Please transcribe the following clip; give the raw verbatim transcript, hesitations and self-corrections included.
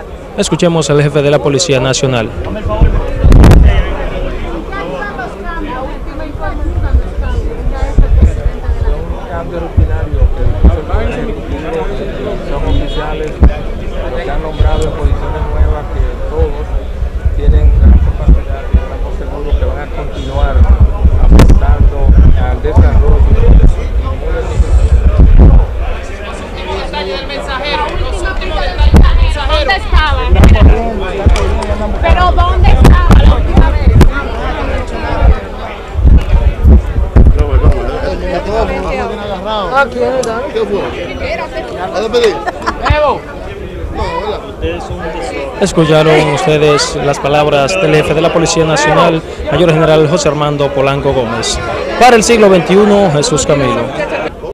Escuchemos al jefe de la Policía Nacional. Cambio rutinario que son oficiales los que han nombrado en posiciones nuevas, que todos tienen gran capacidad y estamos seguros que van a continuar aportando al desarrollo del mensajero, los últimos detalles del mensajero. ¿Dónde estaban? Pero ¿dónde estaban? ¿Qué fue? ¿A despedir? Escucharon ustedes las palabras del jefe de la Policía Nacional, Mayor General José Armando Polanco Gómez. Para el siglo veintiuno, Jesús Camilo.